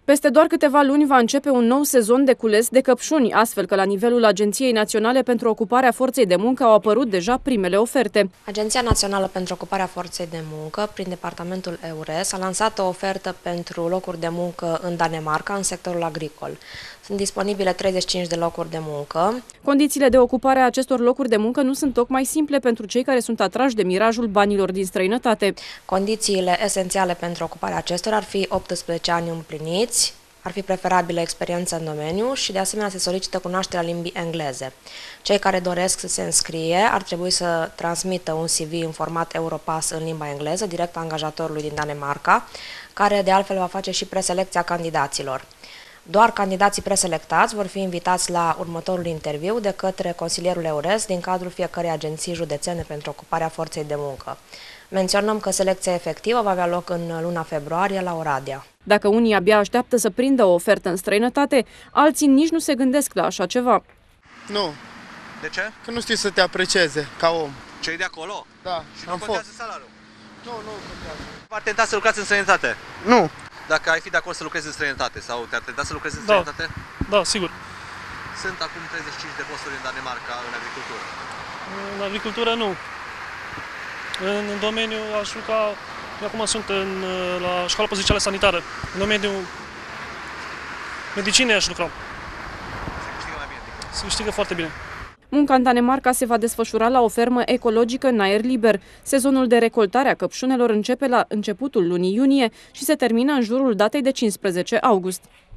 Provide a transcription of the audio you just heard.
Peste doar câteva luni va începe un nou sezon de cules de căpșuni, astfel că la nivelul Agenției Naționale pentru Ocuparea Forței de Muncă au apărut deja primele oferte. Agenția Națională pentru Ocuparea Forței de Muncă, prin departamentul EURES, a lansat o ofertă pentru locuri de muncă în Danemarca, în sectorul agricol. Sunt disponibile 35 de locuri de muncă. Condițiile de ocupare a acestor locuri de muncă nu sunt tocmai simple pentru cei care sunt atrași de mirajul banilor din străinătate. Condițiile esențiale pentru ocuparea acestora ar fi 18 ani împliniți, ar fi preferabilă experiență în domeniu și de asemenea se solicită cunoașterea limbii engleze. Cei care doresc să se înscrie ar trebui să transmită un CV în format Europass în limba engleză direct angajatorului din Danemarca, care de altfel va face și preselecția candidaților. Doar candidații preselectați vor fi invitați la următorul interviu de către consilierul EURES din cadrul fiecărei agenții județene pentru ocuparea forței de muncă. Menționăm că selecția efectivă va avea loc în luna februarie la Oradea. Dacă unii abia așteaptă să prindă o ofertă în străinătate, alții nici nu se gândesc la așa ceva. Nu. De ce? Că nu știi să te aprecieze ca om. Cei de acolo? Da. Și nu contează salariul? Nu contează. V-ar tenta să lucrați în străinătate? Nu. Dacă ai fi de acord să lucrezi în străinătate sau te-ar tenta să lucrezi în străinătate? Da, sigur. Sunt acum 35 de posturi în Danemarca în agricultură. În agricultură nu. În domeniu aș lucra, acum sunt la școala pozițională sanitară. În domeniul medicinei aș lucra. Se câștigă mai bine. Se câștigă foarte bine. Munca în Danemarca se va desfășura la o fermă ecologică în aer liber. Sezonul de recoltare a căpșunelor începe la începutul lunii iunie și se termină în jurul datei de 15 august.